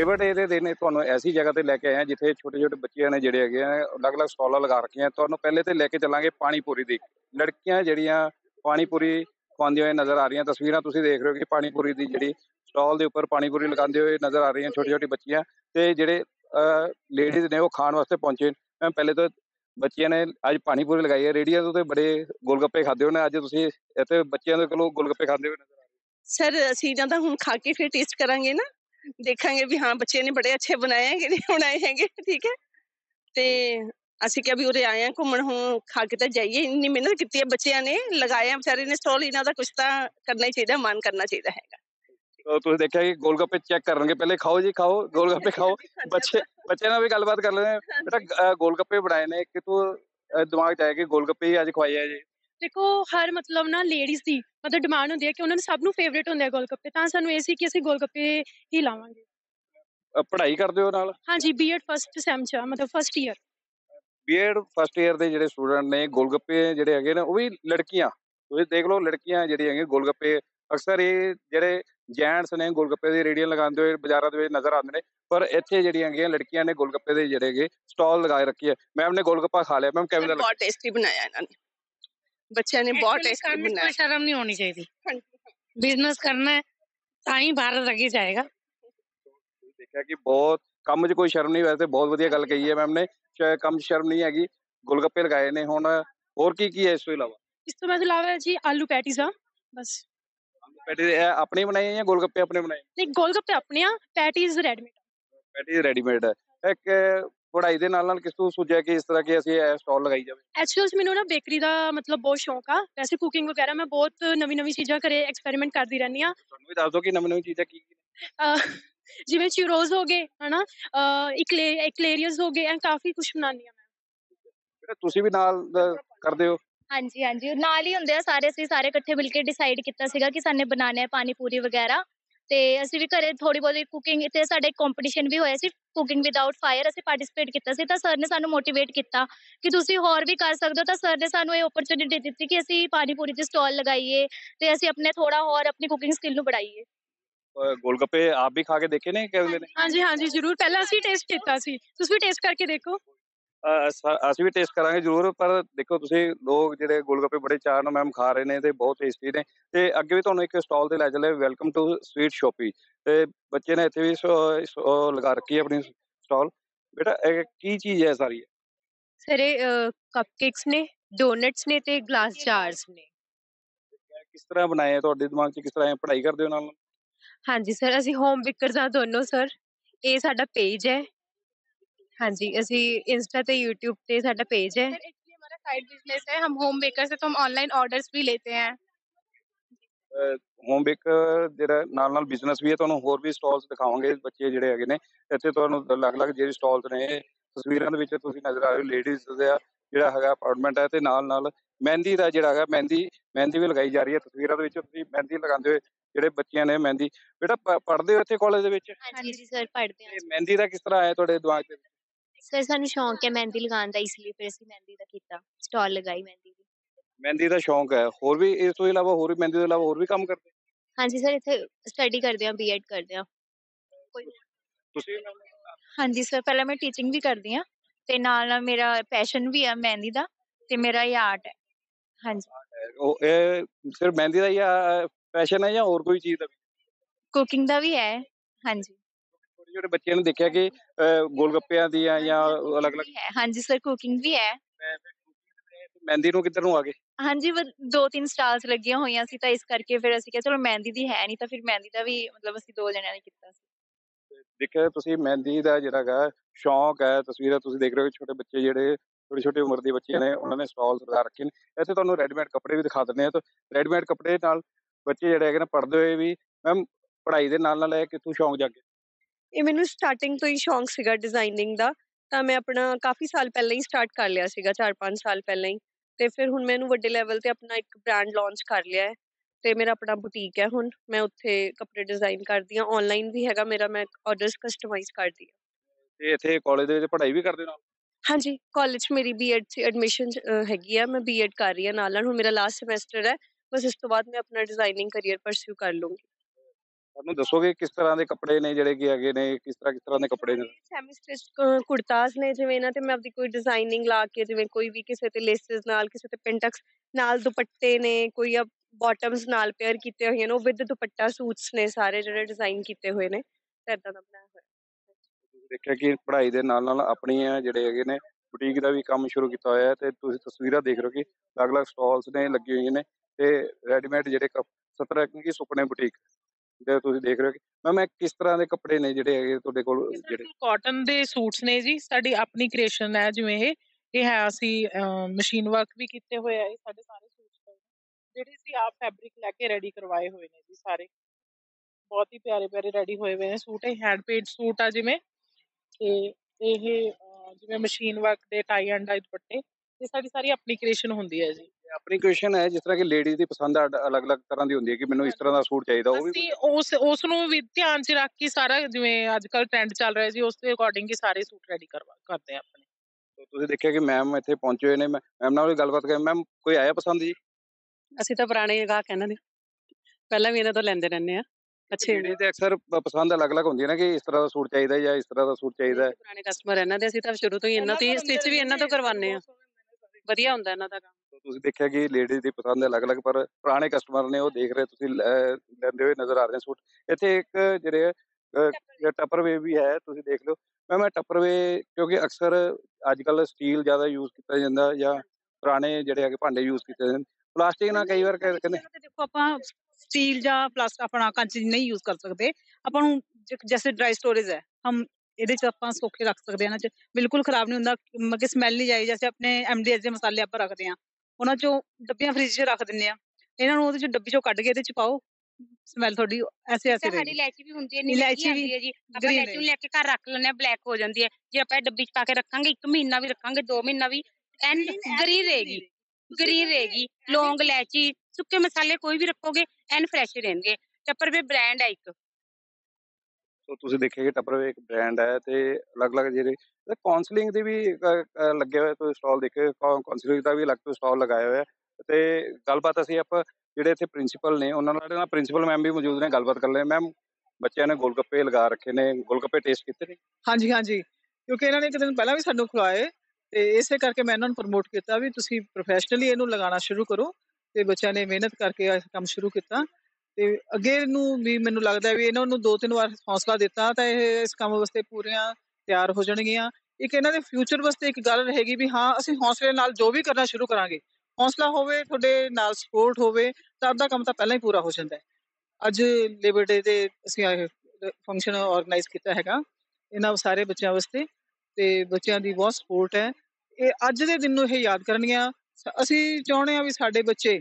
Labour ਡੇ ਦੇ ਦਿਨ ਤੁਹਾਨੂੰ ਐਸੀ ਜਗ੍ਹਾ ਤੇ ਲੈ ਕੇ ਆਏ ਹਾਂ ਜਿੱਥੇ ਛੋਟੇ-ਛੋਟੇ ਬੱਚਿਆਂ ਨੇ ਜਿਹੜੇ ਹੈਗੇ ਆ ਅਲੱਗ-ਅਲੱਗ ਸਟਾਲਾਂ ਲਗਾ ਰੱਖੀਆਂ। ਤੁਹਾਨੂੰ ਪਹਿਲੇ ਤੇ ਲੈ ਕੇ ਚੱਲਾਂਗੇ ਪਾਣੀ-ਪੂਰੀ ਦੀ। ਲੜਕੀਆਂ ਜਿਹੜੀਆਂ ਪਾਣੀ-ਪੂਰੀ ਖਵਾਉਂਦੀਆਂ ਹੋਈਆਂ ਨਜ਼ਰ ਆ ਰਹੀਆਂ। ਤਸਵੀਰਾਂ ਤੁਸੀਂ ਦੇਖ ਰਹੇ ਹੋ ਕਿ ਪਾਣੀ-ਪੂਰੀ ਦੀ ਜਿਹੜੀ ਸਟਾਲ ਦੇ ਉੱਪਰ ਪਾਣੀ-ਪੂਰੀ ਲਗਾਉਂਦੇ ਹੋਏ ਨਜ਼ਰ ਆ ਰਹੀਆਂ ਛੋਟੀ-ਛੋਟੀ ਬੱਚੀਆਂ ਤੇ ਜਿਹੜੇ ਲੇਡੀਜ਼ ਨੇ ਉਹ ਖਾਣ ਵਾਸਤੇ ਪਹੁੰਚੇ। ਮੈਮ ਪਹਿਲੇ ਤਾਂ ਬੱਚਿਆਂ ਨੇ ਅੱਜ ਪਾਣੀ-ਪੂਰੀ ਲਗਾਈ ਹੈ। ਰੇਹੜੀਆਂ ਤੋਂ ਤੇ ਬੜੇ ਗੋਲਗੱਪੇ ਖਾਧੇ ਹੋਣੇ। ਅੱਜ ਤੁਸੀਂ ਇੱਥੇ ਬੱਚਿਆਂ ਦੇ ਕੋਲੋਂ ਗੋਲਗੱਪੇ ਖਾਂਦੇ ਹੋਏ ਨਜ਼ਰ ਆ ਰਹੇ ਹੋ। ਸਰ ਅਸੀਂ ਇਹਨਾਂ ਦਾ ਹੁਣ ਖਾ ਕੇ ਫਿਰ ਟੇਸਟ ਕਰਾਂਗੇ ਨਾ, ਦੇਖਾਂਗੇ ਵੀ ਹਾਂ ਬੱਚੇ ਨੇ ਬੜੇ ਅੱਛੇ ਬਣਾਏ ਹੈ ਕਿ ਨਹੀਂ ਬਣਾਏ ਹੈਗੇ, ਠੀਕ ਹੈ। ਤੇ ਅਸੀਂ ਕਿਹਾ ਵੀ ਉਰੇ ਆਏ ਹਾਂ ਘੁੰਮਣ, ਹੁਣ ਖਾ ਕੇ ਤਾਂ ਜਾਈਏ। ਇੰਨੀ ਮਿਹਨਤ ਕੀਤੀ ਹੈ ਬੱਚਿਆਂ ਨੇ, ਲਗਾਇਆ ਵਿਚਾਰੇ ਨੇ ਸਟਾਲ, ਇਹਨਾਂ ਦਾ ਕੁਛ ਤਾਂ ਕਰਨਾ ਹੀ ਚਾਹੀਦਾ, ਮਾਣ ਕਰਨਾ ਚਾਹੀਦਾ ਹੈਗਾ। ਤੁਸੀਂ ਦੇਖਿਆ ਕਿ ਗੋਲਗੱਪੇ ਚੈੱਕ ਕਰਨਗੇ ਪਹਿਲੇ, ਖਾਓ ਜੀ ਖਾਓ ਗੋਲਗੱਪੇ ਖਾਓ। ਬੱਚੇ ਨਾਲ ਵੀ ਗੱਲਬਾਤ ਕਰ ਲੈਂਦੇ ਹਾਂ। ਬੇਟਾ ਗੋਲਗੱਪੇ ਬਣਾਏ ਨੇ ਕਿ ਤੂੰ ਦਿਮਾਗ 'ਚ ਆਇਆ ਕਿ ਗੋਲਗੱਪੇ ਹੀ ਅੱਜ ਖਵਾਏ ਆ ਜੀ। ਦੇਖੋ ਹਰ ਮਤਲਬ ਨਾ ਲੇਡੀਜ਼ ਦੀ ਮਤਲਬ ਡਿਮਾਂਡ ਹੁੰਦੀ ਹੈ ਕਿ ਉਹਨਾਂ ਨੂੰ ਸਭ ਨੂੰ ਫੇਵਰੇਟ ਹੁੰਦੇ ਆ ਗੋਲਗੱਪੇ, ਤਾਂ ਸਾਨੂੰ ਇਹ ਸੀ ਕਿ ਅਸੀਂ ਗੋਲਗੱਪੇ ਹੀ ਲਾਵਾਂਗੇ। ਪੜ੍ਹਾਈ ਕਰਦੇ ਹੋ ਨਾਲ? ਹਾਂਜੀ, ਬੀਐਡ ਫਸਟ ਸੈਮ ਚ ਮਤਲਬ first year. BEd first year ਦੇ ਜਿਹੜੇ ਸਟੂਡੈਂਟ ਨੇ, ਗੋਲਗੱਪੇ ਜਿਹੜੇ ਹੈਗੇ ਨੇ ਉਹ ਵੀ ਲੜਕੀਆਂ, ਤੁਸੀਂ ਦੇਖ ਲਓ ਲੜਕੀਆਂ ਜਿਹੜੀਆਂ ਹੈਗੀਆਂ ਗੋਲਗੱਪੇ, ਅਕਸਰ ਇਹ ਜਿਹੜੇ ਜੈਂਟਸ ਨੇ ਗੋਲਗੱਪੇ ਦੀ ਰੇਹੜੀਆਂ ਲਗਾਉਂਦੇ ਹੋਏ ਬਾਜ਼ਾਰਾਂ ਦੇ ਵਿੱਚ ਨਜ਼ਰ ਆਉਂਦੇ ਨੇ, ਪਰ ਇੱਥੇ ਜਿਹੜੀਆਂ ਹੈਗੀਆਂ ਲੜਕੀਆਂ ਨੇ ਗੋਲਗੱਪੇ ਦੇ ਜਿਹੜੇ ਹੈਗੇ ਸਟਾਲ ਲਗਾਏ ਰੱਖੀ ਹੈ। ਮੈਮ ਨੇ ਗੋਲਗੱਪਾ ਖਾ ਲਿਆ, ਮੈਮ ਕਿਵੇਂ ਦਾ ਬਹੁਤ ਟੇਸਟੀ ਬਣਾਇਆ ਇਹਨਾਂ ਨੇ, ਬੱਚਿਆਂ ਨੇ ਬਹੁਤ ਟੇਸਟੀ ਬਣਾਇਆ। कोई शर्म नहीं होनी चाहिए, बिजनेस करना है ताई भारत आगे जाएगा। ਦੇਖਿਆ ਕਿ ਬਹੁਤ ਕੰਮ 'ਚ ਕੋਈ ਸ਼ਰਮ ਨਹੀਂ, ਵੈਸੇ ਬਹੁਤ ਵਧੀਆ ਗੱਲ ਕਹੀ ਹੈ ਮੈਮ ਨੇ, ਕੰਮ 'ਚ ਸ਼ਰਮ ਨਹੀਂ ਹੈਗੀ। ਗੋਲਗੱਪੇ ਲਗਾਏ ਨੇ, ਹੁਣ ਹੋਰ ਕੀ ਹੈ ਇਸ ਤੋਂ ਇਲਾਵਾ? ਇਸ ਤੋਂ ਬਾਅਦ ਇਲਾਵਾ ਜੀ ਆਲੂ ਪੈਟੀਜ਼ ਆ ਬਸ। ਪੈਟੀ ਇਹ ਆਪਣੀ ਬਣਾਈ ਹੈ ਜਾਂ ਗੋਲਗੱਪੇ ਆਪਣੇ ਬਣਾਏ? ਨਹੀਂ, ਗੋਲਗੱਪੇ ਆਪਣੇ ਆ, ਪੈਟੀਜ਼ ਰੈਡੀਮੇਡ। ਪੈਟੀ ਰੈਡੀਮੇਡ ਹੈ। ਇੱਕ ਪੜ੍ਹਾਈ ਦੇ ਨਾਲ ਨਾਲ ਕਿਸ ਤੋਂ ਸੋਚਿਆ ਕਿ ਇਸ ਤਰ੍ਹਾਂ ਕਿ ਅਸੀਂ ਇਹ ਸਟਾਲ ਲਗਾਈ ਜਾਵੇ? ਐਕਚੁਅਲੀ ਮੈਨੂੰ ਨਾ ਬੇਕਰੀ ਦਾ ਮਤਲਬ ਬਹੁਤ ਸ਼ੌਕ ਆ, ਵੈਸੇ ਕੁਕਿੰਗ ਵਗੈਰਾ ਮੈਂ ਬਹੁਤ ਨਵੀਂ ਨਵੀਂ ਚੀਜ਼ਾਂ ਘਰੇ ਐਕਸਪੈਰੀਮੈਂਟ ਕਰਦੀ ਰਹਿੰਦੀ ਆ। ਤੁਹਾਨੂੰ ਵੀ ਦੱਸ ਦਿਓ ਕਿ ਨਵੀਂ ਨਵੀਂ ਚੀਜ਼ਾਂ ਕੀ ਨੇ। ਜਿਵੇਂ ਚਿਊਰੋਜ਼ ਹੋ ਗਏ ਹਨਾ, ਇਕਲੇਰੀਅਸ ਹੋ ਗਏ, ਕਾਫੀ ਕੁਛ ਬਣਾਉਂਦੀ ਆ ਮੈਂ। ਤੁਸੀਂ ਵੀ ਨਾਲ ਕਰਦੇ ਹੋ? ਹਾਂਜੀ ਹਾਂਜੀ, ਨਾਲ ਹੀ ਹੁੰਦੇ ਆ ਸਾਰੇ, ਅਸੀਂ ਸਾਰੇ ਇਕੱਠੇ ਮਿਲ ਕੇ ਡਿਸਾਈਡ ਕੀਤਾ ਸੀਗਾ ਕਿ ਸਾਨੇ ਬਣਾਉਣੇ ਆ ਪਾਣੀ ਪੂਰੀ ਵਗੈਰਾ, ਤੇ ਅਸੀਂ ਵੀ ਘਰੇ ਥੋੜੀ ਬਹੁਤੀ ਕੁਕਿੰਗ, ਤੇ ਸਾਡੇ ਕੰਪੀਟੀਸ਼ਨ ਵੀ ਹੋਇਆ ਸੀ ਕੁਕਿੰਗ ਵਿਦਆਊਟ ਫਾਇਰ, ਅਸੀਂ ਪਾਰਟਿਸਿਪੇਟ ਕੀਤਾ ਸੀ। ਤਾਂ ਸਰ ਨੇ ਸਾਨੂੰ ਮੋਟੀਵੇਟ ਕੀਤਾ ਕਿ ਤੁਸੀਂ ਹੋਰ ਵੀ ਕਰ ਸਕਦੇ ਹੋ, ਤਾਂ ਸਰ ਨੇ ਸਾਨੂੰ ਇਹ ਓਪਰਚੁਨਿਟੀ ਦਿੱਤੀ ਕਿ ਅਸੀਂ ਪਾਣੀ ਪੂਰੀ ਦੀ ਸਟਾਲ ਲਗਾਈਏ ਤੇ ਅਸੀਂ ਆਪਣੇ ਥੋੜਾ ਹੋਰ ਆਪਣੀ ਕੁਕਿੰਗ ਸਕਿੱਲ ਨੂੰ बढ़ाइए। ਗੋਲਗੱਪੇ ਆਪ ਵੀ ਖਾ ਕੇ ਦੇਖੇ ਨੇ ਕਿਵੇਂ ਦੇ ਨੇ? ਹਾਂਜੀ ਹਾਂਜੀ ਜ਼ਰੂਰ, ਪਹਿਲਾਂ ਅਸੀਂ ਟੇਸਟ ਕੀਤਾ ਸੀ, ਤੁਸੀਂ ਵੀ ਟੇਸਟ ਕਰਕੇ ਦੇਖੋ। ਅਸੀਂ ਵੀ ਟੇਸਟ ਕਰਾਂਗੇ ਜ਼ਰੂਰ, ਪਰ ਦੇਖੋ ਤੁਸੀਂ ਲੋਕ ਜਿਹੜੇ ਗੋਲਗੱਪੇ ਬੜੇ ਚਾਅ ਨਾਲ ਮੈਮ ਖਾ ਰਹੇ ਨੇ ਤੇ ਬਹੁਤ ਟੇਸਟੀ ਨੇ, ਤੇ ਅੱਗੇ ਵੀ ਤੁਹਾਨੂੰ ਇੱਕ ਸਟਾਲ ਤੇ ਲੈ ਚੱਲੇ, ਵੈਲਕਮ ਟੂ ਸਵੀਟ ਸ਼ੋਪੀ, ਤੇ ਬੱਚੇ ਨੇ ਇੱਥੇ ਵੀ ਲਗਾ ਰੱਖੀ ਹੈ ਆਪਣੀ ਸਟਾਲ। ਬੇਟਾ ਇਹ ਕੀ ਚੀਜ਼ ਹੈ ਸਾਰੀ? ਸਰ ਇਹ ਕਪਕੇਕਸ ਨੇ, ਡੋਨਟਸ ਨੇ ਤੇ ਗਲਾਸ ਜਾਰਸ ਨੇ। ਕਿਸ ਤਰ੍ਹਾਂ ਬਣਾਏ ਆ, ਤੁਹਾਡੇ ਦਿਮਾਗ 'ਚ ਕਿਸ ਤਰ੍ਹਾਂ ਪੜ੍ਹਾਈ ਕਰਦੇ ਹੋ ਨਾਲ? ਹਾਂਜੀ ਸਰ, ਅਸੀਂ ਹੋਮ ਬੇਕਰਸ ਹਾਂ ਦੋਨੋਂ ਸਰ। ਇਹ ਸਾਡਾ ਪੇਜ ਹੈ। ਹਾਂਜੀ, ਅਸੀਂ इंस्टा ਤੇ यूट्यूब पे साडा पेज है। एक्चुअली हमारा साइड बिजनेस है, हम होम बेकर्स है तो हम ऑनलाइन ऑर्डर्स भी लेते हैं। ਹੋਮ ਬੇਕ ਜਿਹੜਾ ਨਾਲ ਨਾਲ ਬਿਜ਼ਨਸ ਵੀ ਹੈ, ਤੁਹਾਨੂੰ ਹੋਰ ਵੀ ਸਟਾਲਸ ਦਿਖਾਵਾਂਗੇ। ਬੱਚੇ ਜਿਹੜੇ ਹੈਗੇ ਨੇ ਇੱਥੇ ਤੁਹਾਨੂੰ ਅਲੱਗ-ਅਲੱਗ ਜਿਹੜੇ ਸਟਾਲਸ ਨੇ, ਤਸਵੀਰਾਂ ਦੇ ਵਿੱਚ ਤੁਸੀਂ ਨਜ਼ਰ ਆ ਰਹੇ ਹੋ ਲੇਡੀਜ਼ ਦਾ ਜਿਹੜਾ ਹੈਗਾ ਅਪਾਰਟਮੈਂਟ ਹੈ, ਤੇ ਨਾਲ ਨਾਲ ਮਹਿੰਦੀ ਦਾ ਜਿਹੜਾ ਹੈਗਾ ਮਹਿੰਦੀ ਵੀ ਲਗਾਈ ਜਾ ਰਹੀ ਹੈ। ਤਸਵੀਰਾਂ ਦੇ ਵਿੱਚ ਤੁਸੀਂ ਮਹਿੰਦੀ ਲਗਾਉਂਦੇ ਹੋਏ ਜਿਹੜੇ ਬੱਚਿਆਂ ਨੇ ਮਹਿੰਦੀ। ਬੇਟਾ ਪੜ੍ਹਦੇ ਹੋ ਇੱਥੇ ਕਾਲਜ ਦੇ ਵਿੱਚ? ਹਾਂਜੀ ਜੀ ਸਰ, ਪੜ੍ਹਦੇ ਹਾਂ। ਮਹਿੰਦੀ ਦਾ ਕਿਸ ਤਰ੍ਹਾਂ ਆਇਆ ਤੁਹਾਡੇ ਦਿਮਾਗ 'ਚ? ਸਰ ਸਾਨੂੰ ਸ਼ੌਂਕ ਹੈ ਮਹਿੰਦੀ ਲਗਾਉਣ ਦਾ, ਇਸ ਲਈ ਫਿਰ ਅਸੀਂ ਮਹਿੰਦੀ ਦਾ ਕੀਤਾ, ਸਟਾਲ ਲਗਾਈ ਮਹਿੰਦੀ ਦੀ। ਮਹਿੰਦੀ ਦਾ ਸ਼ੌਂਕ ਹੈ, ਹੋਰ ਵੀ ਇਸ ਤੋਂ ਇਲਾਵਾ ਹੋਰ ਵੀ ਮਹਿੰਦੀ ਤੋਂ ਇਲਾਵਾ ਹੋਰ ਵੀ ਕੰਮ ਕਰਦੇ? ਹਾਂਜੀ ਸਰ, ਇੱਥੇ ਸਟੱਡੀ ਕਰਦੇ ਹਾਂ, ਬੀਐਡ ਕਰਦੇ ਹਾਂ। ਤੁਸੀਂ? ਹਾਂਜੀ ਸਰ, ਪਹਿਲਾਂ ਮੈਂ ਟੀਚਿੰਗ ਵੀ ਕਰਦੀ ਹਾਂ ਤੇ ਨਾਲ ਨਾਲ ਮੇਰਾ ਪੈਸ਼ਨ ਵੀ ਆ ਮਹਿੰਦੀ ਦਾ, ਤੇ ਮੇਰਾ ਇਹ ਆਰਟ ਹੈ। ਹਾਂਜੀ, ਉਹ ਇਹ ਸਿਰਫ ਮਹਿੰਦੀ ਦਾ ਹੀ ਪੈਸ਼ਨ ਹੈ ਜਾਂ ਹੋਰ ਕੋਈ ਚੀਜ਼ ਦਾ ਵੀ? ਕੁਕਿੰਗ ਦਾ ਵੀ ਹੈ। ਹਾਂਜੀ, ਛੋਟੇ ਛੋਟੇ ਬੱਚਿਆਂ ਨੇ ਦੇਖਿਆ ਕਿ ਗੋਲਗੱਪਿਆਂ ਦੀਆਂ ਜਾਂ ਅਲੱਗ-ਅਲੱਗ ਹਾਂਜੀ ਸਰ, ਕੁਕਿੰਗ ਵੀ ਹੈ। ਮਹਿੰਦੀ ਨੂੰ ਕਿੱਧਰ ਨੂੰ ਆ ਗਏ? ਹਾਂਜੀ, 2-3 ਸਟਾਲਸ ਲੱਗੀਆਂ ਹੋਈਆਂ ਸੀ, ਤਾਂ ਇਸ ਕਰਕੇ ਫਿਰ ਅਸੀਂ ਕਿਹਾ ਚਲੋ ਮਹਿੰਦੀ ਦੀ ਹੈ ਨਹੀਂ, ਤਾਂ ਫਿਰ ਮਹਿੰਦੀ ਦਾ ਵੀ ਮਤਲਬ ਅਸੀਂ 2 ਜਣਿਆਂ ਨੇ ਕੀਤਾ ਸੀ। ਦੇਖਿਆ ਤੁਸੀਂ ਮਹਿੰਦੀ ਦਾ ਜਿਹੜਾ ਹੈਗਾ ਸ਼ੌਂਕ ਹੈ, ਤਸਵੀਰਾਂ ਤੁਸੀਂ ਦੇਖ ਰਹੇ ਹੋ ਛੋਟੇ ਬੱਚੇ ਜਿਹੜੇ ਛੋਟੀ ਛੋਟੀ ਉਮਰ ਦੇ ਬੱਚੇ ਨੇ, ਉਹਨਾਂ ਨੇ ਸਟਾਲਸ ਲਗਾ ਰੱਖੇ ਨੇ। ਇੱਥੇ ਤੁਹਾਨੂੰ ਰੈਡੀਮੇਡ ਕੱਪੜੇ ਵੀ ਦਿਖਾ ਦਿੰਦੇ ਆ, ਤਾਂ ਰੈਡੀਮੇਡ ਕੱਪੜੇ ਨਾਲ ਬੱਚੇ ਜਿਹੜੇ ਹੈਗੇ ਨੇ ਪੜ੍ਹਦੇ ਹੋਏ ਵੀ। ਮੈਮ ਪੜ੍ਹਾਈ ਦੇ ਨਾਲ ਨਾਲ ਇਹ ਕਿੱਥੋਂ ਸ਼ੌਂਕ ਜਾਗੇ? ਇਹ ਮੈਨੂੰ ਸਟਾਰਟਿੰਗ ਤੋਂ ਹੀ ਸ਼ੌਂਕ ਸੀਗਾ ਡਿਜ਼ਾਈਨਿੰਗ ਦਾ, ਤਾਂ ਮੈਂ ਆਪਣਾ ਕਾਫੀ ਸਾਲ ਪਹਿਲਾਂ ਹੀ ਸਟਾਰਟ ਕਰ ਲਿਆ ਸੀਗਾ, 4-5 ਸਾਲ ਪਹਿਲਾਂ ਹੀ। ਤੇ ਫਿਰ ਹੁਣ ਮੈਂ ਇਹਨੂੰ ਵੱਡੇ ਲੈਵਲ ਤੇ ਆਪਣਾ ਇੱਕ ਬ੍ਰਾਂਡ ਲਾਂਚ ਕਰ ਲਿਆ ਹੈ, ਤੇ ਮੇਰਾ ਆਪਣਾ ਬੁਟੀਕ ਹੈ। ਹੁਣ ਮੈਂ ਉੱਥੇ ਕੱਪੜੇ ਡਿਜ਼ਾਈਨ ਕਰਦੀ ਹਾਂ, ਆਨਲਾਈਨ ਵੀ ਹੈਗਾ ਮੇਰਾ, ਮੈਂ ਆਰਡਰਸ ਕਸਟਮਾਈਜ਼ ਕਰਦੀ ਹਾਂ। ਤੇ ਇੱਥੇ ਕਾਲਜ ਦੇ ਵਿੱਚ ਪੜ੍ਹਾਈ ਵੀ ਕਰਦੇ ਨਾਲ? ਹਾਂਜੀ, ਕਾਲਜ ਮੇਰੀ ਬੀਐਡ 'ਚ ਐਡਮਿਸ਼ਨ ਹੈਗੀ ਆ, ਮੈਂ ਬੀਐਡ ਕਰ ਰਹੀ ਹਾਂ ਨਾਲ ਨਾਲ। ਹੁਣ ਮੇਰਾ ਲਾਸਟ ਸਮੈਸਟਰ ਹੈ, ਬਸ ਇਸ ਤੋਂ ਬਾਅਦ ਮੈਂ ਆਪਣਾ ਡਿਜ਼ਾਈਨਿੰਗ ਕਰੀਅਰ ਪਰਸਿਊ ਕਰ ਲੂੰਗੀ। ਸਾਨੂੰ ਦੱਸੋਗੇ ਕਿਸ ਤਰ੍ਹਾਂ ਦੇ ਕੱਪੜੇ ਨੇ ਜਿਹੜੇ ਕਿ ਹੈਗੇ ਨੇ, ਕਿਸ ਤਰ੍ਹਾਂ ਦੇ ਕੱਪੜੇ ਨੇ? ਸੈਮੀ ਸਟਿਚ ਕੁੜਤਾਸ ਨੇ, ਜਿਵੇਂ ਇਹਨਾਂ ਤੇ ਮੈਂ ਆਪਦੀ ਕੋਈ ਡਿਜ਼ਾਈਨਿੰਗ ਲਾ ਕੇ, ਜਿਵੇਂ ਕੋਈ ਵੀ ਕਿਸੇ ਤੇ ਲੇਸਿਸ ਨਾਲ, ਕਿਸੇ ਤੇ ਪਿੰਟਕਸ ਨਾਲ ਦੁਪੱਟੇ ਨੇ, ਕੋਈ ਬਾਟਮਸ ਨਾਲ ਪੇਅਰ ਕੀਤੇ ਹੋਏ ਨੇ, ਉਹ ਵਿਦ ਦੁਪੱਟਾ ਸੂਟਸ ਨੇ ਸਾਰੇ ਜਿਹੜੇ ਡਿਜ਼ਾਈਨ ਕੀਤੇ ਹੋਏ ਨੇ, ਤਾਂ ਏਦਾਂ ਦਾ ਬਣਾਇਆ ਹੋਇਆ। ਤੁਸੀਂ ਦੇਖਿਆ ਕਿ ਪੜ੍ਹਾਈ ਦੇ ਨਾਲ-ਨਾਲ ਆਪਣੀਆਂ ਜਿਹੜੇ ਹੈਗੇ ਨੇ ਬੁਟੀਕ ਦਾ ਵੀ ਕੰਮ ਸ਼ੁਰੂ ਕੀਤਾ ਹੋਇਆ ਹੈ ਤੇ ਤੁਸੀਂ ਤਸਵੀਰਾਂ ਦੇਖ ਰਹੇ ਹੋ ਕਿ ਅਲੱਗ-ਅਲੱਗ ਸਟਾਲਸ ਨੇ ਲੱਗੀ ਹੋਈਆਂ ਨੇ ਤੇ ਰੈਡੀਮੇਡ ਜਿਹੜੇ ਸਤਰਾਂ ਕੀ ਸੁਪਨੇ ਬੁਟੀਕ ਜਿਹੜੇ ਤੁਸੀਂ ਦੇਖ ਰਹੇ ਹੋ ਕਿ ਮੈਮ ਇਹ ਕਿਸ ਤਰ੍ਹਾਂ ਦੇ ਕੱਪੜੇ ਨੇ ਜਿਹੜੇ ਹੈਗੇ ਤੁਹਾਡੇ ਕੋਲ ਜਿਹੜੇ? ਕਾਟਨ ਦੇ ਸੂਟਸ ਨੇ ਜੀ, ਸਾਡੀ ਆਪਣੀ ਕ੍ਰੀਏਸ਼ਨ ਹੈ। ਜਿਵੇਂ ਇਹ ਹੈ, ਅਸੀਂ ਮਸ਼ੀਨ ਵਰਕ ਵੀ ਕੀਤੇ ਹੋਏ ਆ। ਇਹ ਸਾਡੇ ਸਾਰੇ ਸੂਟਸ ਪਏ ਨੇ ਜਿਹੜੇ ਅਸੀਂ ਆਪ ਫੈਬਰਿਕ ਲੈ ਕੇ ਰੈਡੀ ਕਰਵਾਏ ਹੋਏ ਨੇ ਜੀ। ਸਾਰੇ ਬਹੁਤ ਹੀ ਪਿਆਰੇ ਪਿਆਰੇ ਰੈਡੀ ਹੋਏ ਹੋਏ ਨੇ ਸੂਟ। ਇਹ ਹੈਂਡ ਪੇਡ ਸੂਟ ਆ ਜਿਵੇਂ, ਤੇ ਇਹ ਜਿਵੇਂ ਮਸ਼ੀਨ ਵਰਕ ਦੇ ਟਾਈ ਐਂਡ ਡਾਈ ਦੁਪੱਟੇ, ਇਹ ਸਾਡੀ ਸਾਰੀ ਆਪਣੀ ਕ੍ਰੀਏਸ਼ਨ ਹੁੰਦੀ ਹੈ ਜੀ। ਆਪਣੀ ਕ੍ਰੀਏਸ਼ਨ ਹੈ, ਜਿਸ ਤਰ੍ਹਾਂ ਕਿ ਲੇਡੀਜ਼ ਦੀ ਪਸੰਦ ਅਲੱਗ-ਅਲੱਗ ਤਰ੍ਹਾਂ ਦੀ ਹੁੰਦੀ ਹੈ ਕਿ ਮੈਨੂੰ ਇਸ ਤਰ੍ਹਾਂ ਦਾ ਸੂਟ ਚਾਹੀਦਾ, ਉਹ ਵੀ ਅਸੀਂ ਉਸ ਨੂੰ ਵੀ ਧਿਆਨ 'ਚ ਰੱਖ ਕੇ ਸਾਰਾ, ਜਿਵੇਂ ਅੱਜ ਕੱਲ੍ਹ ਟ੍ਰੈਂਡ ਚੱਲ ਰਿਹਾ ਜੀ, ਉਸ ਦੇ ਅਕੋਰਡਿੰਗ ਹੀ ਸਾਰੇ ਸੂਟ ਰੈਡੀ ਕਰਦੇ ਆ ਆਪਣੇ। ਤੁਸੀਂ ਦੇਖਿਆ ਕਿ ਮੈਮ ਇੱਥੇ ਪਹੁੰਚੇ ਹੋਏ ਨੇ, ਮੈਮ ਨਾਲ ਵੀ ਗੱਲਬਾਤ ਕਰਾਂ। ਮੈਮ ਕੋਈ ਆਇਆ ਪਸੰਦ ਜੀ? ਅਸੀਂ ਤਾਂ ਪੁਰਾਣੇ ਗਾਹਕ ਇਹਨਾਂ ਦੇ, ਪਹਿਲਾਂ ਵੀ ਇਹਨਾਂ ਤੋਂ ਲੈਂਦੇ ਰਹਿੰਦੇ ਆ। ਅੱਛੇ ਲੇਡੀਜ਼ ਦੇ ਅਕਸਰ ਪਸੰਦ ਅਲੱਗ-ਅਲੱਗ ਹੁੰਦੀ ਹੈ ਨਾ ਕਿ ਇਸ ਤਰ੍ਹਾਂ ਦਾ ਸੂਟ ਚਾਹੀਦਾ ਜਾਂ ਇਸ ਤਰ੍ਹਾਂ ਦਾ ਸੂਟ ਚਾਹੀਦਾ ਹੈ। ਪੁਰਾਣੇ ਕਸਟਮਰ ਇਹਨਾਂ ਦੇ, ਅਸੀਂ ਤਾਂ ਸ਼ੁਰੂ ਤੋਂ ਹੀ ਇਹਨਾਂ ਤੋਂ ਹੀ ਸਟਿਚ ਵੀ ਇਹਨਾਂ ਤੋਂ ਕਰਵਾਉਂਦੇ ਆ। ਵਧੀਆ ਹੁੰਦਾ ਇਹਨਾਂ ਦਾ ਕੰਮ। ਤੁਸੀਂ ਦੇਖਿਆ ਕਿ ਲੇਡੀਜ਼ ਦੀ ਪਸੰਦ ਅਲੱਗ-ਅਲੱਗ, ਪਰ ਪੁਰਾਣੇ ਕਸਟਮਰ ਨੇ ਉਹ ਦੇਖ ਰਹੇ, ਤੁਸੀਂ ਲੈਂਦੇ ਹੋਏ ਨਜ਼ਰ ਆ ਰਹੇ ਸੂਟ। ਇੱਥੇ ਇੱਕ ਜਿਹੜੇ ਟੱਪਰਵੇ ਵੀ ਹੈ, ਤੁਸੀਂ ਦੇਖ ਲਓ। ਮੈਮ ਇਹ ਟੱਪਰਵੇ ਕਿਉਂਕਿ ਅਕਸਰ ਅੱਜ ਕੱਲ੍ਹ ਸਟੀਲ ਜ਼ਿਆਦਾ ਯੂਜ਼ ਕੀਤਾ ਜਾਂਦਾ ਜਾਂ ਪੁਰਾਣੇ ਜਿਹੜੇ ਹੈਗੇ ਭਾਂਡੇ ਯੂਜ਼ ਕੀਤੇ ਜਾਂਦੇ, ਪਲਾਸਟਿਕ ਨਾਲ ਕਈ ਵਾਰ ਕਹਿੰਦੇ। ਦੇਖੋ ਆਪਾਂ ਸਟੀਲ ਜਾਂ ਪਲਾਸਟਿਕ ਆਪਣਾ ਕੰਚ ਨਹੀਂ ਯੂਜ਼ ਕਰ ਸਕਦੇ। ਆਪਾਂ ਨੂੰ ਜੈਸੇ ਡਰਾਈ ਸਟੋਰੇਜ ਹੈ, ਹਮ ਇਹਦੇ ਚ ਆਪਾਂ ਸੌਖੇ ਰੱਖ ਸਕਦੇ ਹਾਂ। ਇਹਨਾਂ ਚ ਬਿਲਕੁਲ ਖਰਾਬ ਨਹੀਂ ਹੁੰਦਾ, ਮਤਲਬ ਕਿ ਸਮੈਲ ਨਹੀਂ ਜਾਏ। ਜੈਸੇ ਆਪਣੇ MDH ਦੇ ਮਸਾਲੇ ਆਪਾਂ ਰੱਖਦੇ ਹਾਂ, ਉਹਨਾਂ ਚੋਂ ਡੱਬੀਆਂ ਫ੍ਰਿਜ 'ਚ ਰੱਖ ਦਿੰਦੇ ਆ, ਇਹਨਾਂ ਨੂੰ ਉਹਦੇ ਚ ਡੱਬੀ ਚੋਂ ਕੱਢ ਕੇ ਇਹਦੇ ਚ ਪਾਓ, ਸਮੈਲ ਤੁਹਾਡੀ ਐਸੇ ਸਾਡੀ ਰਹੇਗੀ। ਇਲਾਇਚੀ ਵੀ ਹੁੰਦੀ ਹੈ, ਇਲਾਇਚੀ ਵੀ ਹੈ ਜੀ। ਆਪਾਂ ਇਲਾਇਚੀ ਨੂੰ ਲੈ ਕੇ ਘਰ ਰੱਖ ਲੈਂਦੇ ਆ, ਬਲੈਕ ਹੋ ਜਾਂਦੀ ਹੈ। ਜੇ ਆਪਾਂ ਇਹ ਡੱਬੀ 'ਚ ਪਾ ਕੇ ਰੱਖਾਂਗੇ, 1 ਮਹੀਨਾ ਵੀ ਰੱਖਾਂਗੇ, 2 ਮਹੀਨਾ ਵੀ, ਐਨ ਗਰੀ ਰਹੇਗੀ, ਗਰੀ ਰਹੇਗੀ। ਲੌਂਗ, ਇਲਾਇਚੀ, ਸੁੱਕੇ ਮਸਾਲੇ ਕੋਈ ਵੀ ਰੱਖੋਗੇ ਐਨ ਫਰੈਸ਼ ਰਹਿਣਗੇ। ਟੱਪਰਵੇ ਬ੍ਰਾਂਡ ਹੈ ਇੱਕ। ਸੋ ਤੁਸੀਂ ਦੇਖਿਆ ਕਿ ਟੱਪਰਵੇ ਇੱਕ ਬ੍ਰਾਂਡ ਹੈ ਤੇ ਅਲੱਗ-ਅਲੱਗ ਜਿਹੜੇ ਕਾਉਂਸਲਿੰਗ ਦੇ ਵੀ ਲੱਗੇ ਹੋਏ ਤੁਸੀਂ ਸਟਾਲ ਦੇਖੇ, ਕਾਉਂਸਲਿੰਗ ਦਾ ਵੀ ਅਲੱਗ ਤੋਂ ਸਟਾਲ ਲਗਾਇਆ ਹੋਇਆ ਤੇ ਗੱਲਬਾਤ ਅਸੀਂ ਆਪਾਂ ਜਿਹੜੇ ਇੱਥੇ ਪ੍ਰਿੰਸੀਪਲ ਨੇ ਉਹਨਾਂ ਨਾਲ ਪ੍ਰਿੰਸੀਪਲ ਮੈਮ ਵੀ ਮੌਜੂਦ ਨੇ, ਗੱਲਬਾਤ ਕਰ ਲੈ। ਮੈਮ ਬੱਚਿਆਂ ਨੇ ਗੋਲਗੱਪੇ ਲਗਾ ਰੱਖੇ ਨੇ, ਗੋਲਗੱਪੇ ਟੇਸਟ ਕੀਤੇ ਨੇ? ਹਾਂਜੀ ਹਾਂਜੀ, ਕਿਉਂਕਿ ਇਹਨਾਂ ਨੇ ਇੱਕ ਦਿਨ ਪਹਿਲਾਂ ਵੀ ਸਾਨੂੰ ਖਿਲਾਏ ਤੇ ਇਸੇ ਕਰਕੇ ਮੈਂ ਇਹਨਾਂ ਨੂੰ ਪ੍ਰਮੋਟ ਕੀਤਾ ਵੀ ਤੁਸੀਂ ਪ੍ਰੋਫੈਸ਼ਨਲੀ ਇਹਨੂੰ ਲਗਾਉਣਾ ਸ਼ੁਰੂ ਕਰੋ। ਤੇ ਬੱਚਿਆਂ ਨੇ ਮਿਹਨਤ ਕਰਕੇ ਇਹ ਕੰਮ ਸ਼ੁਰੂ ਕੀਤਾ ਤੇ ਅੱਗੇ ਨੂੰ ਵੀ ਮੈਨੂੰ ਲੱਗਦਾ ਵੀ ਇਹਨਾਂ ਨੂੰ 2-3 ਵਾਰ ਹੌਸਲਾ ਦਿੱਤਾ ਤਾਂ ਇਹ ਇਸ ਕੰਮ ਵਾਸਤੇ ਪੂਰੀਆਂ ਤਿਆਰ ਹੋ ਜਾਣਗੀਆਂ। ਇੱਕ ਇਹਨਾਂ ਦੇ ਫਿਊਚਰ ਵਾਸਤੇ ਇੱਕ ਗੱਲ ਰਹੇਗੀ ਵੀ ਹਾਂ ਅਸੀਂ ਹੌਸਲੇ ਨਾਲ ਜੋ ਵੀ ਕਰਨਾ ਸ਼ੁਰੂ ਕਰਾਂਗੇ, ਹੌਸਲਾ ਹੋਵੇ, ਤੁਹਾਡੇ ਨਾਲ ਸਪੋਰਟ ਹੋਵੇ ਤਾਂ ਆਪਦਾ ਕੰਮ ਤਾਂ ਪਹਿਲਾਂ ਹੀ ਪੂਰਾ ਹੋ ਜਾਂਦਾ ਹੈ। ਅੱਜ ਲੇਬਰ ਡੇ ਤੇ ਅਸੀਂ ਫੰਕਸ਼ਨ ਆਰਗੇਨਾਈਜ਼ ਕੀਤਾ ਹੈਗਾ ਇਹਨਾਂ ਸਾਰੇ ਬੱਚਿਆਂ ਵਾਸਤੇ ਤੇ ਬੱਚਿਆਂ ਦੀ ਬਹੁਤ ਸਪੋਰਟ ਹੈ। ਇਹ ਅੱਜ ਦੇ ਦਿਨ ਨੂੰ ਇਹ ਯਾਦ ਕਰਨਗੀਆਂ। ਅਸੀਂ ਚਾਹੁੰਦੇ ਹਾਂ ਵੀ ਸਾਡੇ ਬੱਚੇ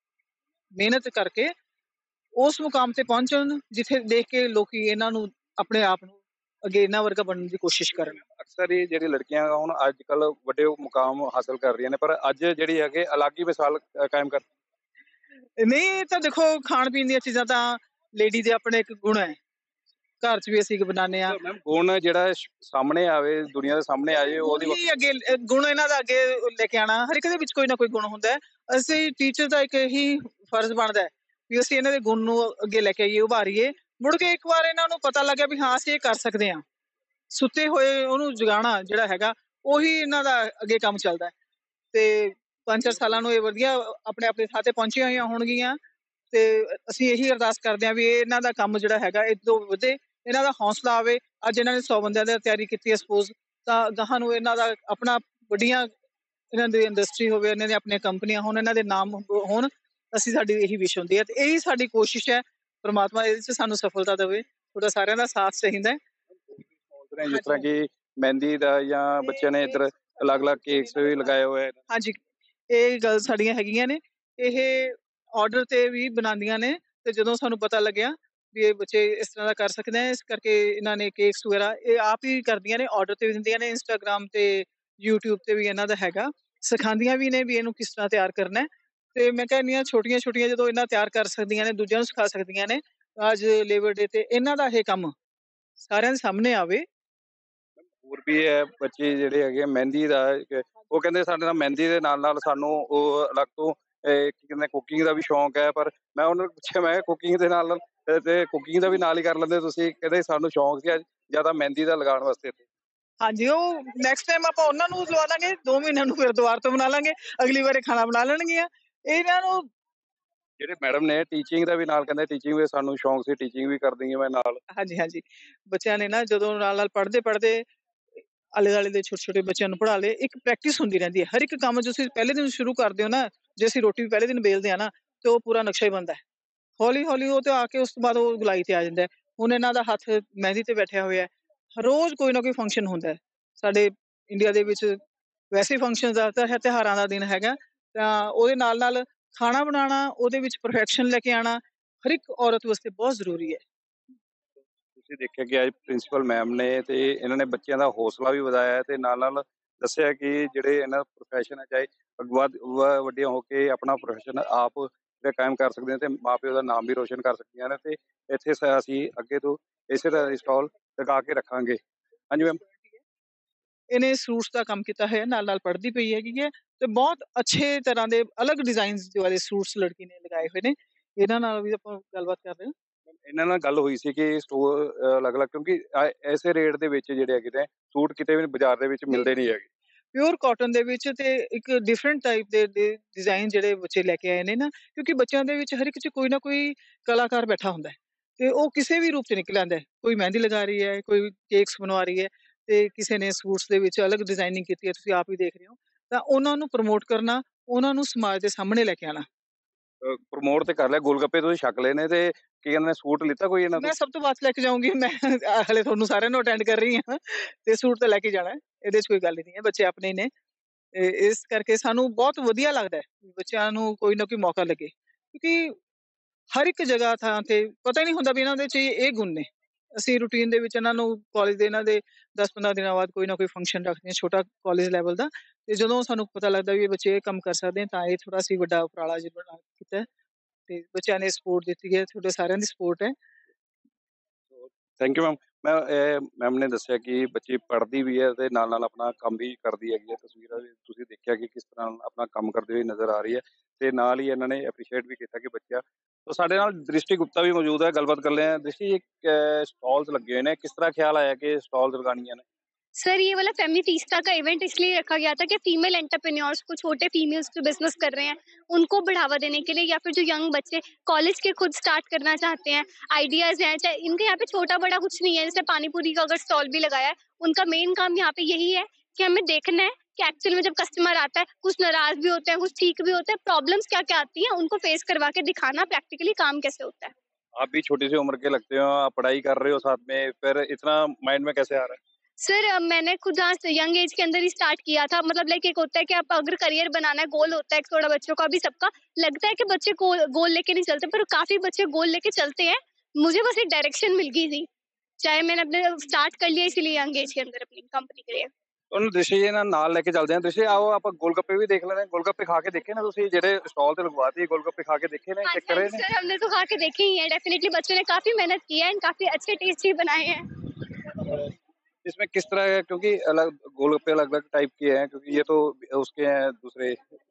ਮਿਹਨਤ ਕਰਕੇ ਉਸ ਮੁਕਾਮ ਤੇ ਪਹੁੰਚਣ ਜਿੱਥੇ ਦੇਖ ਕੇ ਲੋਕੀ ਇਹਨਾਂ ਨੂੰ ਆਪਣੇ ਆਪ ਨੂੰ ਅੱਗੇ ਇਹਨਾਂ ਵਰਗਾ ਬਣਨ ਦੀ ਕੋਸ਼ਿਸ਼ ਕਰਨ। ਅਕਸਰ ਇਹ ਜਿਹੜੀ ਲੜਕੀਆਂ ਹੁਣ ਅੱਜ ਕੱਲ੍ਹ ਵੱਡੇ ਮੁਕਾਮ ਹਾਸਲ ਕਰ ਰਹੀਆਂ ਨੇ, ਪਰ ਅੱਜ ਜਿਹੜੀ ਹੈਗੇ ਅਲੱਗ ਹੀ ਮਿਸਾਲ ਕਾਇਮ ਕਰ। ਨਹੀਂ, ਇਹ ਤਾਂ ਦੇਖੋ ਖਾਣ ਪੀਣ ਦੀਆਂ ਚੀਜ਼ਾਂ ਤਾਂ ਲੇਡੀ ਦੇ ਆਪਣੇ ਇੱਕ ਗੁਣ ਹੈ, ਘਰ 'ਚ ਵੀ ਅਸੀਂ ਬਣਾਉਂਦੇ ਹਾਂ। ਮੈਮ ਗੁਣ ਜਿਹੜਾ ਸਾਹਮਣੇ ਆਵੇ, ਦੁਨੀਆ ਦੇ ਸਾਹਮਣੇ ਆ ਜਾਏ, ਉਹਦੀ ਅੱਗੇ ਗੁਣ ਇਹਨਾਂ ਦਾ ਅੱਗੇ ਲੈ ਕੇ ਆਉਣਾ। ਹਰ ਇੱਕ ਦੇ ਵਿੱਚ ਕੋਈ ਨਾ ਕੋਈ ਗੁਣ ਹੁੰਦਾ ਹੈ। ਅਸੀਂ ਟੀਚਰ ਦਾ ਇੱਕ ਇਹੀ ਫਰਜ਼ ਬਣਦਾ ਹੈ ਵੀ ਅਸੀਂ ਇਹਨਾਂ ਦੇ ਗੁਣ ਨੂੰ ਅੱਗੇ ਲੈ ਕੇ ਆਈਏ, ਉਭਾਰੀਏ। ਮੁੜ ਕੇ ਇੱਕ ਵਾਰ ਇਹਨਾਂ ਨੂੰ ਪਤਾ ਲੱਗਿਆ ਵੀ ਹਾਂ ਅਸੀਂ ਇਹ ਕਰ ਸਕਦੇ ਹਾਂ, ਸੁੱਤੇ ਹੋਏ ਉਹਨੂੰ ਜਗਾਉਣਾ ਜਿਹੜਾ ਹੈਗਾ ਉਹੀ ਇਹਨਾਂ ਦਾ ਅੱਗੇ ਕੰਮ ਚੱਲਦਾ ਹੈ। ਤੇ 5-4 ਸਾਲਾਂ ਨੂੰ ਇਹ ਵਧੀਆ ਆਪਣੇ ਆਪਣੇ ਥਾਂ ਤੇ ਪਹੁੰਚੀਆਂ ਹੋਈਆਂ ਹੋਣਗੀਆਂ ਤੇ ਅਸੀਂ ਇਹੀ ਅਰਦਾਸ ਕਰਦੇ ਹਾਂ ਵੀ ਇਹਨਾਂ ਦਾ ਕੰਮ ਜਿਹੜਾ ਹੈਗਾ ਇਹ ਤੋਂ ਵਧੇ, ਇਹਨਾਂ ਦਾ ਹੌਸਲਾ ਆਵੇ। ਅੱਜ ਇਹਨਾਂ ਨੇ 100 ਬੰਦਿਆਂ ਦੀ ਤਿਆਰੀ ਕੀਤੀ ਹੈ ਸਪੋਜ਼, ਤਾਂ ਗਾਹਾਂ ਨੂੰ ਇਹਨਾਂ ਦਾ ਆਪਣਾ ਵੱਡੀਆਂ ਇਹਨਾਂ ਦੀ ਇੰਡਸਟਰੀ ਹੋਵੇ, ਇਹਨਾਂ ਦੀਆਂ ਆਪਣੀਆਂ ਕੰਪਨੀਆਂ ਹੋਣ, ਇਹਨਾਂ ਦੇ ਨਾਮ ਹੋਣ। ਅਸੀਂ ਸਾਡੀ ਇਹੀ ਵਿਸ਼ ਹੁੰਦੀ ਹੈ ਤੇ ਇਹੀ ਸਾਡੀ ਕੋਸ਼ਿਸ਼ ਹੈ। ਪਰਮਾਤਮਾ ਇਹਦੇ 'ਚ ਸਾਨੂੰ ਸਫਲਤਾ ਦੇਵੇ, ਤੁਹਾਡਾ ਸਾਰਿਆਂ ਦਾ ਸਾਥ ਚਾਹੀਦਾ ਹੈ। ਜਿਸ ਤਰ੍ਹਾਂ ਕਿ ਮਹਿੰਦੀ ਦਾ ਜਾਂ ਬੱਚਿਆਂ ਨੇ ਇੱਧਰ ਅਲੱਗ-ਅਲੱਗ ਕੇਕਸ ਵੀ ਲਗਾਏ ਹੋਏ। ਹਾਂਜੀ, ਇਹ ਗੱਲ ਸਾਡੀਆਂ ਹੈਗੀਆਂ ਨੇ, ਇਹ ਆਰਡਰ ਤੇ ਵੀ ਬਣਾਉਂਦੀਆਂ ਨੇ ਤੇ ਜਦੋਂ ਸਾਨੂੰ ਪਤਾ ਲੱਗਿਆ ਵੀ ਇਹ ਬੱਚੇ ਇਸ ਤਰ੍ਹਾਂ ਦਾ ਕਰ ਸਕਦੇ ਆ, ਇਸ ਕਰਕੇ ਇਹਨਾਂ ਨੇ ਕੇਕਸ ਵਗੈਰਾ ਇਹ ਆਪ ਹੀ ਕਰਦੀਆਂ ਨੇ, ਆਰਡਰ ਤੇ ਵੀ ਦਿੰਦੀਆਂ ਨੇ। ਇੰਸਟਾਗ੍ਰਾਮ ਤੇ YouTube ਤੇ ਵੀ ਇਹਨਾਂ ਦਾ ਹੈਗਾ, ਸਿਖਾਉਂਦੀਆਂ ਵੀ ਨੇ ਵੀ ਇਹਨੂੰ ਕਿਸ ਤਰ੍ਹਾਂ ਤਿਆਰ ਕਰਨਾ ਹੈ। ਤੇ ਮੈਂ ਕਹਿੰਦੀ ਹਾਂ ਛੋਟੀਆਂ ਜਦੋਂ ਇਹਨਾਂ ਤਿਆਰ ਕਰ ਸਕਦੀਆਂ ਨੇ, ਦੂਜਿਆਂ ਨੂੰ ਸਿਖਾ ਸਕਦੀਆਂ ਨੇ। ਅੱਜ ਲੇਬਰ ਡੇ ਤੇ ਇਹਨਾਂ ਦਾ ਇਹ ਕੰਮ ਸਾਰਿਆਂ ਦੇ ਸਾਹਮਣੇ ਆਵੇ। ਹੋਰ ਵੀ ਹੈ ਬੱਚੇ ਜਿਹੜੇ ਹੈਗੇ ਮਹਿੰਦੀ ਦਾ, ਉਹ ਕਹਿੰਦੇ ਸਾਡੇ ਨਾਲ ਮਹਿੰਦੀ ਦੇ ਨਾਲ ਸਾਨੂੰ ਉਹ ਅਲੱਗ ਤੋਂ ਕੀ ਕਹਿੰਦੇ ਕੁਕਿੰਗ ਦਾ ਵੀ ਸ਼ੌਂਕ ਹੈ। ਪਰ ਮੈਂ ਉਹਨਾਂ ਨੂੰ ਪੁੱਛਿਆ, ਮੈਂ ਕੁਕਿੰਗ ਦੇ ਨਾਲ ਤੇ ਕੁਕਿੰਗ ਦਾ ਵੀ ਨਾਲ ਹੀ ਕਰ ਲੈਂਦੇ ਤੁਸੀਂ, ਕਹਿੰਦੇ ਸਾਨੂੰ ਸ਼ੌਂਕ ਸੀ ਜ਼ਿਆਦਾ ਮਹਿੰਦੀ ਦਾ ਲਗਾਉਣ ਵਾਸਤੇ ਇੱਥੇ। ਹਾਂਜੀ, ਉਹ ਨੈਕਸਟ ਟਾਈਮ ਆਪਾਂ ਉਹਨਾਂ ਨੂੰ ਲਵਾ ਦਾਂਗੇ, 2 ਮਹੀਨਿਆਂ ਨੂੰ ਫਿਰ ਦੁਬਾਰਾ ਤੋਂ ਬਣਾ ਲਾਂਗੇ, ਅਗਲੀ ਵਾਰੀ ਖਾਣਾ ਬਣਾ ਲੈਣਗੀਆਂ। ਇਹਨਾਂ ਨੂੰ ਜਿਹੜੇ ਮੈਡਮ ਨੇ ਟੀਚਿੰਗ ਦਾ ਵੀ ਨਾਲ ਕਹਿੰਦੇ ਟੀਚਿੰਗ ਵੀ ਸਾਨੂੰ ਸ਼ੌਂਕ ਸੀ, ਟੀਚਿੰਗ ਵੀ ਕਰਦੀ ਹਾਂ ਮੈਂ ਨਾਲ। ਹਾਂਜੀ, ਬੱਚਿਆਂ ਨੇ ਨਾ ਜਦੋਂ ਨਾਲ-ਨਾਲ ਪੜ੍ਹਦੇ ਆਲੇ-ਦੁਆਲੇ ਦੇ ਛੋਟੇ-ਛੋਟੇ ਬੱਚਿਆਂ ਨੂੰ ਪੜ੍ਹਾ ਲਏ, ਇੱਕ ਪ੍ਰੈਕਟਿਸ ਹੁੰਦੀ ਰਹਿੰਦੀ ਹੈ। ਹਰ ਇੱਕ ਕੰਮ ਤੁਸੀਂ ਪਹਿਲੇ ਦਿਨ ਸ਼ੁਰੂ ਕਰਦੇ ਹੋ ਨਾ, ਜੇ ਅਸੀਂ ਰੋਟੀ ਵੀ ਪਹਿਲੇ ਦਿਨ ਵੇਲਦੇ ਆ ਨਾ, ਤੇ ਉਹ ਪੂਰਾ ਨਕਸ਼ਾ ਹੀ ਬਣਦਾ ਹੈ। ਹੌਲੀ-ਹੌਲੀ ਉਹ ਤੇ ਆ ਕੇ ਉਸ ਤੋਂ ਬਾਅਦ ਉਹ ਗੁਲਾਈ ਤੇ ਆ ਜਾਂਦਾ ਹੈ। ਹੁਣ ਇਹਨਾਂ ਦਾ ਹੱਥ ਮਹਿੰਦੀ ਤੇ ਬੈਠਿਆ ਹੋਇਆ ਹੈ। ਰੋਜ਼ ਕੋਈ ਨਾ ਕੋਈ ਫੰਕਸ਼ਨ ਹੁੰਦਾ ਹੈ। ਸਾਡੇ ਇੰਡੀਆ ਦੇ ਵਿੱਚ ਵੈਸੇ ਫੰਕਸ਼ਨ ਜ਼ਿਆਦਾਤਰ ਹੈ, ਤਿਉਹਾਰਾਂ ਦਾ ਦਿਨ ਹੈਗਾ, ਤਾਂ ਉਹਦੇ ਨਾਲ-ਨਾਲ ਖਾਣਾ ਬਣਾਉਣਾ, ਉਹਦੇ ਵਿੱਚ ਪਰਫੈਕਸ਼ਨ ਲੈ ਕੇ ਆਉਣਾ, ਹਰ ਇੱਕ ਔਰਤ ਵਾਸਤੇ ਬਹੁਤ ਜ਼ਰੂਰੀ ਹੈ। ਤੁਸੀਂ ਦੇਖਿਆ ਕਿ ਅੱਜ ਪ੍ਰਿੰਸੀਪਲ ਮੈਮ ਨੇ ਤੇ ਇਹਨਾਂ ਨੇ ਬੱਚਿਆਂ ਦਾ ਹੌਸਲਾ ਵੀ ਵਧਾਇਆ ਹੈ ਤੇ ਨਾਲ-ਨਾਲ ਦੱਸਿਆ ਕਿ ਜਿਹੜੇ ਇਹਨਾਂ ਦਾ ਪ੍ਰੋਫੈਸ਼ਨ ਹੈ, ਚਾਹੇ ਵੱਡੀਆਂ ਹੋ ਕੇ ਆਪਣਾ ਪ੍ਰੋਫੈਸ਼ਨ ਆਪ ਜਿਹੜਾ ਕਾਇਮ ਕਰ ਸਕਦੇ ਨੇ ਤੇ ਮਾਂ-ਪਿਓ ਦਾ ਨਾਮ ਵੀ ਰੋਸ਼ਨ ਕਰ ਸਕਦੀਆਂ ਨੇ ਤੇ ਇੱਥੇ ਅਸੀਂ ਅੱਗੇ ਤੋਂ ਇਸੇ ਤਰ੍ਹਾਂ ਦੀ ਸਟਾਲ ਲਗਾ ਕੇ ਰੱਖਾਂਗੇ। ਹਾਂਜੀ ਮੈਮ। ਇਹਨੇ ਸੂਟਸ ਦਾ ਕੰਮ ਕੀਤਾ ਹੋਇਆ, ਨਾਲ-ਨਾਲ ਪੜ੍ਹਦੀ ਪਈ ਹੈਗੀ ਹੈ ਤੇ ਬਹੁਤ ਅੱਛੇ ਤਰ੍ਹਾਂ ਦੇ ਅਲੱਗ ਡਿਜ਼ਾਈਨਸ ਵਾਲੇ ਸੂਟਸ ਲੜਕੀ ਨੇ ਲਗਾਏ ਹੋਏ ਨੇ। ਇਹਨਾਂ ਨਾਲ ਵੀ ਆਪਾਂ ਗੱਲਬਾਤ ਕਰ ਰਹੇ ਹਾਂ। ਇਹਨਾਂ ਨਾਲ ਗੱਲ ਹੋਈ ਸੀ ਕਿ ਸਟੋਰ ਅਲੱਗ-ਅਲੱਗ, ਕਿਉਂਕਿ ਐਸੇ ਰੇਟ ਦੇ ਵਿੱਚ ਜਿਹੜੇ ਹੈਗੇ ਨੇ ਸੂਟ ਕਿਤੇ ਵੀ ਬਾਜ਼ਾਰ ਦੇ ਵਿੱਚ ਮਿਲਦੇ ਨਹੀਂ ਹੈਗੇ। ਪਿਓਰ ਕਾਟਨ ਦੇ ਵਿੱਚ ਤੇ ਇੱਕ ਡਿਫਰੈਂਟ ਟਾਈਪ ਦੇ ਡਿਜ਼ਾਈਨ ਜਿਹੜੇ ਬੱਚੇ ਲੈ ਕੇ ਆਏ ਨੇ ਨਾ, ਕਿਉਂਕਿ ਬੱਚਿਆਂ ਦੇ ਵਿੱਚ ਹਰ ਇੱਕ 'ਚ ਕੋਈ ਨਾ ਕੋਈ ਕਲਾਕਾਰ ਬੈਠਾ ਹੁੰਦਾ ਹੈ ਤੇ ਉਹ ਕਿਸੇ ਵੀ ਰੂਪ 'ਚ ਨਿਕਲ ਆਉਂਦਾ ਹੈ। ਕੋਈ ਮਹਿੰਦੀ ਲਗਾ ਰਹੀ ਹੈ, ਕੋਈ ਕੇਕਸ ਬਣਵਾ ਰਹੀ ਹੈ ਤੇ ਕਿਸੇ ਨੇ ਸੂਟਸ ਦੇ ਵਿੱਚ ਅਲੱਗ ਡਿਜ਼ਾਈਨਿੰਗ ਕੀਤੀ ਹੈ, ਤੁਸੀਂ ਆਪ ਹੀ ਦੇਖ ਰਹੇ ਹੋ। ਤਾਂ ਉਹਨਾਂ ਨੂੰ ਪ੍ਰਮੋਟ ਕਰਨਾ, ਉਹਨਾਂ ਨੂੰ ਸਮਾਜ ਦੇ ਸਾਹਮਣੇ ਲੈ ਕੇ ਆਉਣਾ। ਪ੍ਰਮੋਟ ਤੇ ਕਰ ਲਿਆ, ਗੋਲਗੱਪੇ ਤੁਸੀਂ ਛਕ ਲਏ ਨੇ ਤੇ ਕੀ ਕਹਿੰਦੇ ਨੇ ਸੂਟ ਲਿੱਤਾ ਕੋਈ ਇਹਨਾਂ ਤੋਂ? ਮੈਂ ਸਭ ਤੋਂ ਬਾਅਦ ਲੈ ਕੇ ਜਾਊਂਗੀ। ਮੈਂ ਹਾਲੇ ਤੁਹਾਨੂੰ ਸਾਰਿਆਂ ਨੂੰ ਅਟੈਂਡ ਕਰ ਰਹੀ ਹਾਂ ਤੇ ਸੂਟ ਤਾਂ ਲੈ ਕੇ ਜਾਣਾ ਹੈ, ਇਹਦੇ 'ਚ ਕੋਈ ਗੱਲ ਨਹੀਂ ਹੈ, ਬੱਚੇ ਆਪਣੇ ਹੀ ਨੇ। ਤੇ ਇਸ ਕਰਕੇ ਸਾਨੂੰ ਬਹੁਤ ਵਧੀਆ ਲੱਗਦਾ ਹੈ ਵੀ ਬੱਚਿਆਂ ਨੂੰ ਕੋਈ ਨਾ ਕੋਈ ਮੌਕਾ ਲੱਗੇ, ਕਿਉਂਕਿ ਹਰ ਇੱਕ ਜਗ੍ਹਾ ਥਾਂ ਤੇ ਪਤਾ ਹੀ ਨਹੀਂ ਹੁੰਦਾ ਵੀ ਇਹਨਾਂ ਦੇ 'ਚ ਇਹ ਗੁਣ ਨੇ। ਅਸੀਂ ਰੂਟੀਨ ਦੇ ਵਿੱਚ ਇਹਨਾਂ ਨੂੰ ਕਾਲਜ ਦੇ ਇਹਨਾਂ ਦੇ 10-15 ਦਿਨਾਂ ਬਾਅਦ ਕੋਈ ਨਾ ਕੋਈ ਫੰਕਸ਼ਨ ਰੱਖਦੇ ਹਾਂ, ਛੋਟਾ ਕਾਲਜ ਲੈਵਲ ਦਾ, ਤੇ ਜਦੋਂ ਸਾਨੂੰ ਪਤਾ ਲੱਗਦਾ ਵੀ ਇਹ ਬੱਚੇ ਇਹ ਕੰਮ ਕਰ ਸਕਦੇ ਤਾਂ ਇਹ ਥੋੜਾ ਅਸੀਂ ਵੱਡਾ ਉਪਰਾਲਾ ਜਿਹੜਾ ਕੀਤਾ ਤੇ ਬੱਚਿਆਂ ਨੇ ਸਪੋਰਟ ਦਿੱਤੀ ਹੈ, ਤੁਹਾਡੇ ਸਾਰਿਆਂ ਦੀ ਸਪੋਰਟ ਹੈ। Thank you ma'am. ਮੈਮ ਨੇ ਦੱਸਿਆ ਕਿ ਬੱਚੀ ਪੜ੍ਹਦੀ ਵੀ ਹੈ ਤੇ ਨਾਲ-ਨਾਲ ਆਪਣਾ ਕੰਮ ਵੀ ਕਰਦੀ ਹੈਗੀ ਹੈ। ਤਸਵੀਰਾਂ ਵੀ ਤੁਸੀਂ ਦੇਖਿਆ ਕਿ ਕਿਸ ਤਰ੍ਹਾਂ ਆਪਣਾ ਕੰਮ ਕਰਦੇ ਹੋਏ ਨਜ਼ਰ ਆ ਰਹੀ ਹੈ ਤੇ ਨਾਲ ਹੀ ਇਹਨਾਂ ਨੇ ਐਪਰੀਸ਼ੀਏਟ ਵੀ ਕੀਤਾ ਕਿ ਬੱਚਾ। तो साढ़े नाल दृष्टि गुप्ता भी मौजूद है, गलबात कर रहे हैं। दृष्टि, एक स्टॉल्स लगे हुए हैं, किस तरह ख्याल आया कि स्टॉल्स लगानी है? सर ये वाला फेमिनिस्टा का इवेंट इसलिए रखा गया था कि फीमेल एंटरप्रेन्योर्स को, छोटे फीमेल्स जो बिजनेस कर रहे हैं उनको बढ़ावा देने के लिए, या फिर जो यंग बच्चे कॉलेज के खुद स्टार्ट करना चाहते हैं, आइडियाज हैं, चाहे इनके यहाँ पे छोटा बड़ा कुछ नहीं है। जैसे पानी पूरी का अगर स्टॉल भी लगाया है, उनका मेन काम यहाँ पे यही है कि हमें देखना है कि एक्चुअल में जब कस्टमर आता है, कुछ नाराज भी होते हैं, कुछ ठीक भी होते हैं, प्रॉब्लम्स क्या क्या आती हैं उनको फेस करवा के दिखाना प्रैक्टिकली काम कैसे होता है। आप भी छोटी सी उम्र के लगते हो, आप पढ़ाई कर रहे हो साथ में, फिर इतना माइंड में कैसे आ रहा है? सर मैंने खुद यहाँ यंग एज के अंदर ही स्टार्ट किया था। मतलब लाइक एक होता है कि आप अगर करियर बनाना है, गोल होता है थोड़ा बच्चों का भी, सबका लगता है कि बच्चे गोल लेके नहीं चलते, पर काफी बच्चे गोल लेके चलते हैं। मुझे बस एक डायरेक्शन मिल गई थी, चाहे मैंने अपने स्टार्ट कर लिया इसीलिए यंग एज के अंदर अपनी कंपनी के लिए। ਉਹਨੂੰ ਦ੍ਰਿਸ਼ੀ ਜੀ ਨਾਲ ਲੈ ਕੇ ਚੱਲਦੇ ਹਾਂ। ਦ੍ਰਿਸ਼ੀ ਆਓ ਆਪਾਂ ਗੋਲਗੱਪੇ ਵੀ ਦੇਖ ਲੈਣੇ। ਗੋਲਗੱਪੇ ਖਾ ਕੇ ਦੇਖੇ ਨਾ ਤੁਸੀਂ, ਜਿਹੜੇ ਸਟਾਲ ਤੇ ਲਗਵਾਤੀ ਗੋਲਗੱਪੇ खा के देखे ना, चेक करे ने? सर हमने तो खा के देखे ही हैं, डेफिनेटली बच्चों ने काफी मेहनत की है, काफी अच्छे टेस्टी बनाए हैं। इसमें किस तरह है, क्योंकि अलग गोलगप्पे अलग अलग टाइप के हैं, क्योंकि ये तो उसके हैं दूसरे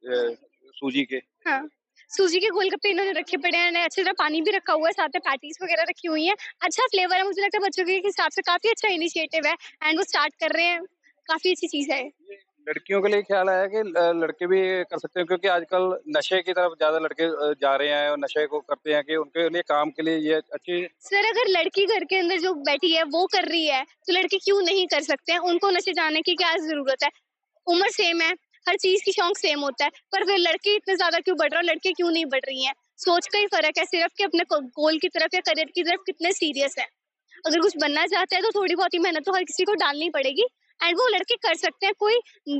सूजी के। हाँ, सूजी के गोलगप्पे इन्होंने रखे पड़े हैं, अच्छी तरह पानी भी रखा हुआ है, साथ में पैटीज वगैरह रखी हुई हैं। अच्छा फ्लेवर है, मुझे लगता है बच्चों के हिसाब से काफी अच्छा इनिशिएटिव है एंड वो स्टार्ट कर रहे हैं, काफी अच्छी चीज है। लड़कियों के लिए ख्याल आया कि लड़के भी कर सकते हैं, क्योंकि आजकल नशे की तरफ ज्यादा लड़के जा रहे हैं और नशे को करते हैं, कि उनके लिए काम के लिए ये अच्छी। सर अगर लड़की घर के अंदर जो बैठी है वो कर रही है तो लड़के क्यों नहीं कर सकते हैं? उनको नशे जाने की क्या जरूरत है? उम्र सेम है, हर चीज की शौक सेम होता है, पर फिर लड़के इतने ज्यादा क्यों बढ़ रहे हैं, लड़के क्यों नहीं बढ़ रही हैं? सोच का ही फर्क है सिर्फ, कि अपने गोल की तरफ या करियर की तरफ कितने सीरियस है। अगर कुछ बनना चाहते हैं तो थोड़ी बहुत ही मेहनत तो हर किसी को डालनी पड़ेगी एंड वो लड़के कर सकते हैं। कोई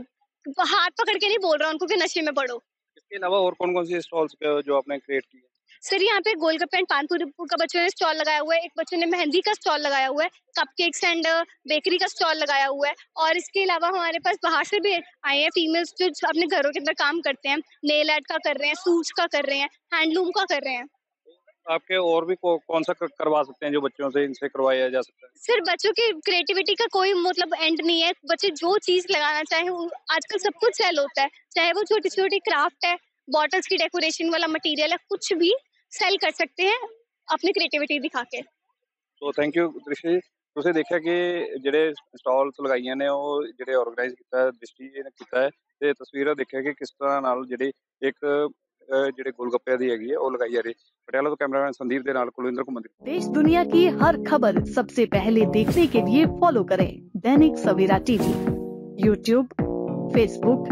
हाथ पकड़ के नहीं बोल रहा उनको कि नशे में पड़ो। इसके अलावा और कौन कौन सी स्टॉल्स जो आपने क्रिएट की है? सर यहाँ पे गोलगप्पे एंड पानपुरी का बच्चों ने स्टॉल लगाया हुआ है, एक बच्चों ने मेहंदी का स्टॉल लगाया हुआ है, कपकेक्स एंड बेकरी का स्टॉल लगाया हुआ है, और इसके अलावा हमारे पास बाहर से भी आए हैं फीमेल्स जो अपने घरों के अंदर काम करते हैं, नेल आर्ट का कर रहे हैं, सूट्स का कर रहे हैं, हैंडलूम का कर रहे हैं। आपके और भी कौन सा करवा सकते हैं जो बच्चों से इनसे करवाया जा सकता है? सर बच्चों की क्रिएटिविटी का कोई मतलब एंड नहीं है, बच्चे जो चीज लगाना चाहे आजकल सब कुछ सेल होता है, चाहे वो छोटी छोटी क्राफ्ट है, बॉटल्स की डेकोरेशन वाला मटेरियल है, कुछ भी सेल कर सकते हैं। अपनी क्रिएटिविटी दिखा के। ਸੋ ਥੈਂਕ ਯੂ ਦ੍ਰਿਸ਼ੀ ਜੀ। ਤੁਸੀਂ ਦੇਖਿਆ ਕਿ ਜਿਹੜੇ ਸਟਾਲਸ ਲਗਾਈਆਂ ਨੇ ਉਹ ਜਿਹੜੇ ਆਰਗੇਨਾਈਜ਼ ਕੀਤਾ ਦ੍ਰਿਸ਼ਟੀ ਜੀ ਨੇ ਕੀਤਾ ਹੈ ਤੇ ਤਸਵੀਰਾਂ ਦੇਖਿਆ ਕਿ ਕਿਸ ਤਰ੍ਹਾਂ ਨਾਲ ਜਿਹੜੀ ਇੱਕ ਜਿਹੜੇ ਗੋਲਗੱਪਿਆਂ ਦੀ ਹੈਗੀ ਹੈ ਉਹ ਲਗਾਈ ਜਾ ਰਹੀ। ਪਟਿਆਲਾ ਤੋਂ ਕੈਮਰਾਮੈਨ संदीप ਦੇ ਨਾਲ ਕੁਲਵਿੰਦਰ ਘੁੰਮਣ। देश दुनिया की हर खबर सबसे पहले देखने के लिए फॉलो करें Dainik Savera TV, YouTube, Facebook,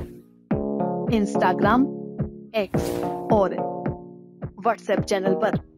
Instagram, X और व्हाट्सएप चैनल पर।